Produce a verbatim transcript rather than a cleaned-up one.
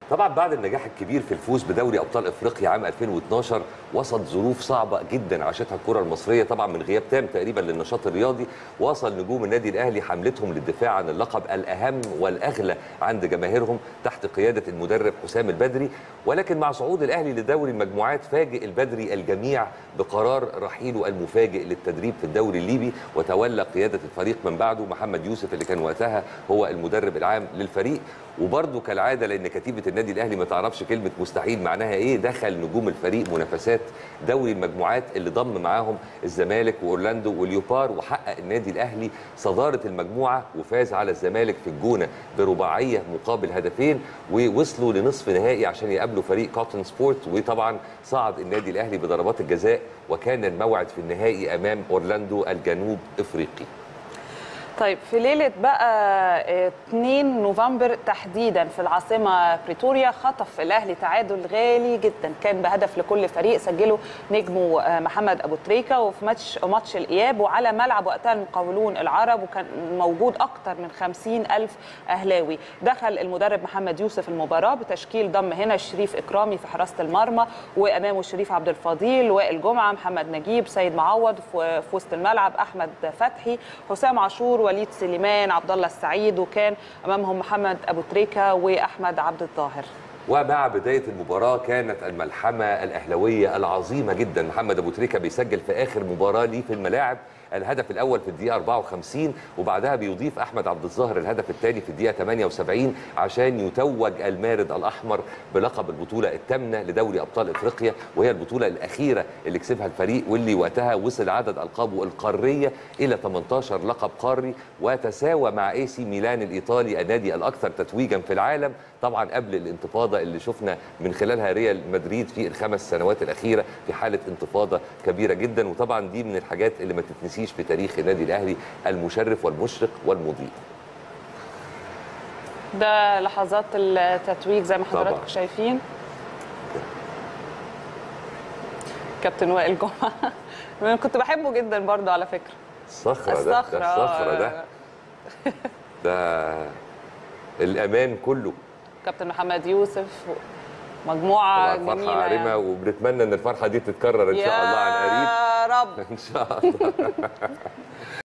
طبعا بعد النجاح الكبير في الفوز بدوري ابطال افريقيا عام ألفين واثناشر وسط ظروف صعبه جدا عاشتها الكره المصريه، طبعا من غياب تام تقريبا للنشاط الرياضي. وصل نجوم النادي الاهلي حملتهم للدفاع عن اللقب الاهم والاغلى عند جماهيرهم تحت قياده المدرب حسام البدري. ولكن مع صعود الاهلي لدوري المجموعات فاجئ البدري الجميع بقرار رحيله المفاجئ للتدريب في الدوري الليبي، وتولى قياده الفريق من بعده محمد يوسف اللي كان وقتها هو المدرب العام للفريق. وبرده كالعاده لان كتيبه النادي الاهلي ما تعرفش كلمه مستحيل معناها ايه، دخل نجوم الفريق منافسات دوري المجموعات اللي ضم معاهم الزمالك واورلاندو واليوبار، وحقق النادي الاهلي صداره المجموعه وفاز على الزمالك في الجونه برباعيه مقابل هدفين، ووصلوا لنصف نهائي عشان يقابلوا فريق كوتن سبورت. وطبعا صعد النادي الاهلي بضربات الجزاء، وكان الموعد في النهائي امام اورلاندو الجنوب افريقي. طيب في ليله بقى اتنين نوفمبر تحديدا في العاصمه بريتوريا خطف الاهلي تعادل غالي جدا كان بهدف لكل فريق سجله نجمه محمد ابو تريكه، وفي ماتش ماتش الاياب وعلى ملعب وقتها المقاولون العرب، وكان موجود اكتر من خمسين ألف اهلاوي. دخل المدرب محمد يوسف المباراه بتشكيل ضم هنا شريف اكرامي في حراسه المرمى، وامامه شريف عبد الفضيل، وائل جمعه، محمد نجيب، سيد معوض، في وسط الملعب احمد فتحي، حسام عاشور، وليد سليمان، عبد الله السعيد، وكان امامهم محمد ابو تريكه واحمد عبد الظاهر. ومع بدايه المباراه كانت الملحمه الاهلاويه العظيمه جدا. محمد ابو تريكه بيسجل في اخر مباراه ليه في الملاعب الهدف الاول في الدقيقه أربعة وخمسين، وبعدها بيضيف احمد عبد الظاهر الهدف الثاني في الدقيقه ثمانية وسبعين عشان يتوج المارد الاحمر بلقب البطوله الثامنه لدوري ابطال افريقيا، وهي البطوله الاخيره اللي كسبها الفريق، واللي وقتها وصل عدد القابه القاريه الى ثمانية عشر لقب قاري، وتساوى مع اي سي ميلان الايطالي النادي الاكثر تتويجا في العالم، طبعا قبل الانتفاضه اللي شفنا من خلالها ريال مدريد في الخمس سنوات الاخيره في حاله انتفاضه كبيره جدا. وطبعا دي من الحاجات اللي ما تتنسيش في تاريخ النادي الاهلي المشرف والمشرق والمضيء. ده لحظات التتويج زي ما حضراتكم شايفين. كابتن وائل جمعه انا كنت بحبه جدا برضه على فكره. الصخره ده الصخره ده الصخره ده ده الامان كله. كابتن محمد يوسف، مجموعه جميله فرحه عارمه، وبنتمنى ان الفرحه دي تتكرر ان شاء الله عن قريب يا رب ان شاء الله.